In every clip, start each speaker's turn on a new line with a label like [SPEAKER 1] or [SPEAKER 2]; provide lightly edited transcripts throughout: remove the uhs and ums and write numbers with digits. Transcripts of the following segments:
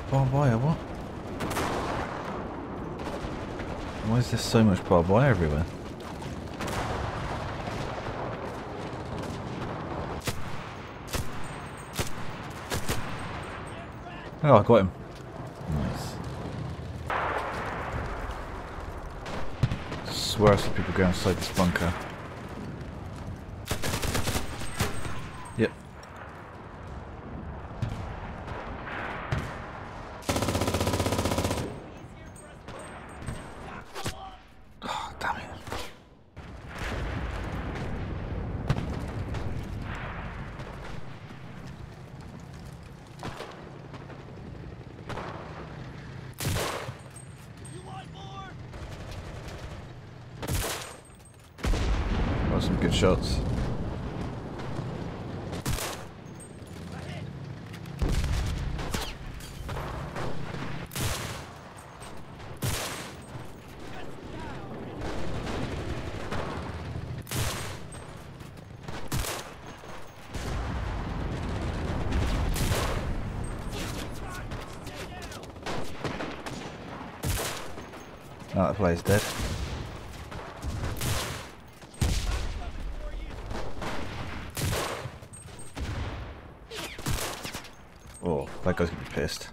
[SPEAKER 1] Barbed wire, what? Why is there so much barbed wire everywhere? Oh, I got him. Nice. I swear I see people go inside this bunker. Yep. Oh, damn it. Got some good shots. Oh, that player's dead. Oh, that guy's gonna be pissed.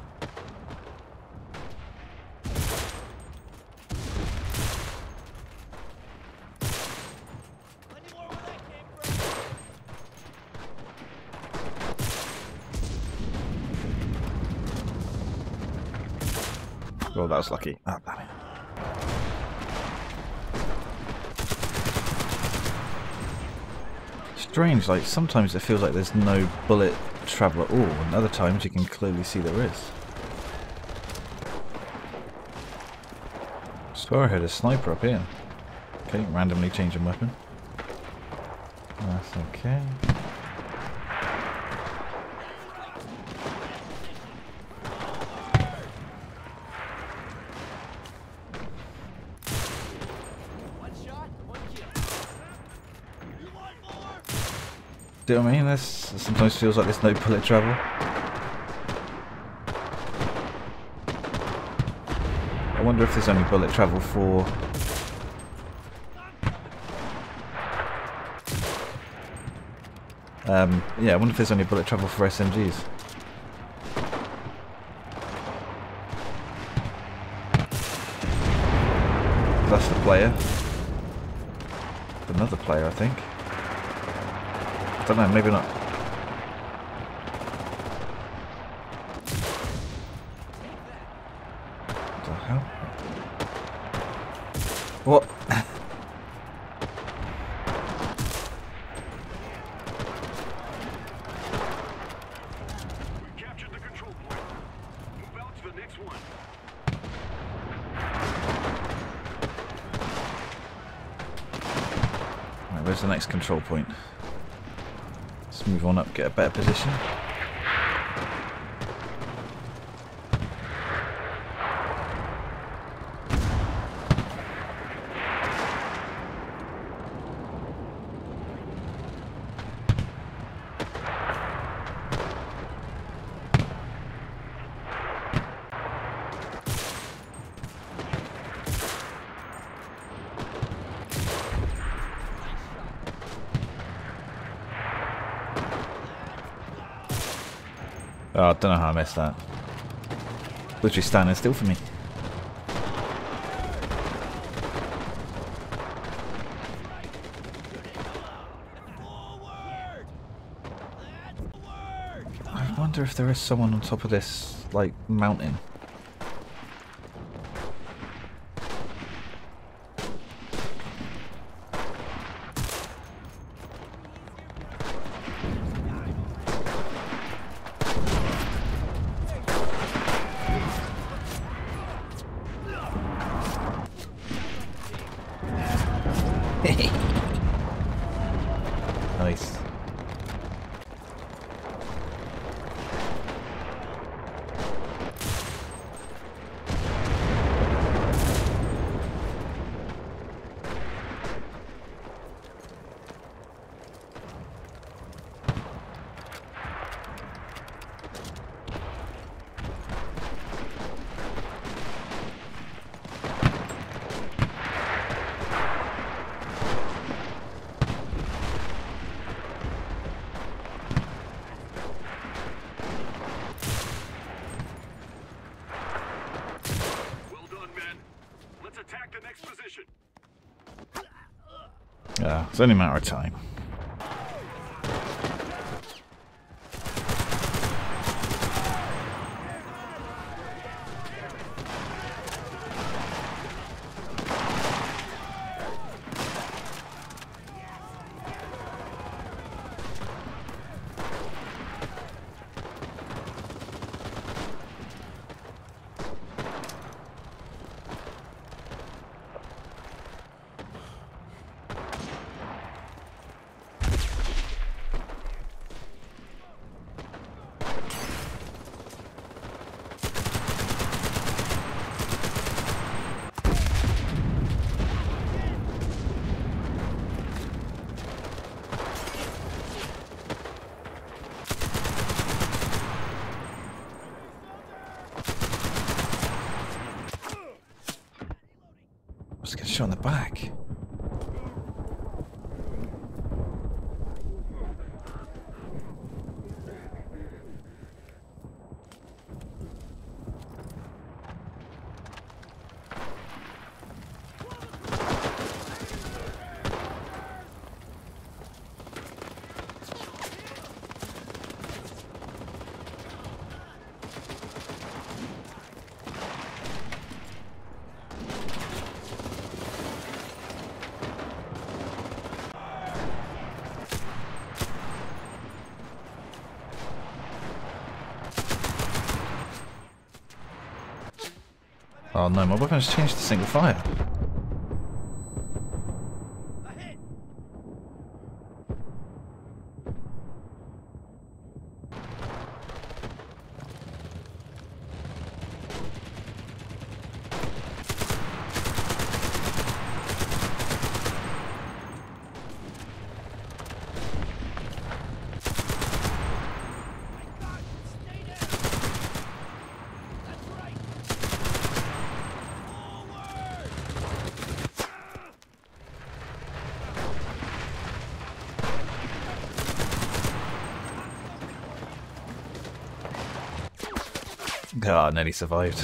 [SPEAKER 1] Oh, that was lucky. Ah, damn it. Strange, like sometimes it feels like there's no bullet travel at all, and other times you can clearly see there is. Swear I heard a sniper up here. Okay, randomly changing weapon. That's okay. Do you know what I mean? This sometimes feels like there's no bullet travel. I wonder if there's only bullet travel for... yeah, I wonder if there's only bullet travel for SMGs. That's the player. Another player, I think. I don't know, maybe not. What the hell? What?
[SPEAKER 2] We captured the control point. Move out to the next one.
[SPEAKER 1] Right, where's the next control point? Let's move on up, get a better position. Oh, I don't know how I missed that. Literally standing still for me. I wonder if there is someone on top of this, like, mountain. Nice. Yeah, it's only a matter of time. Let's get shot in the back. Oh no, my weapon's changed to single fire. God, nearly survived.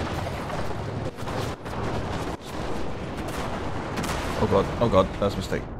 [SPEAKER 1] Oh god, that was a mistake.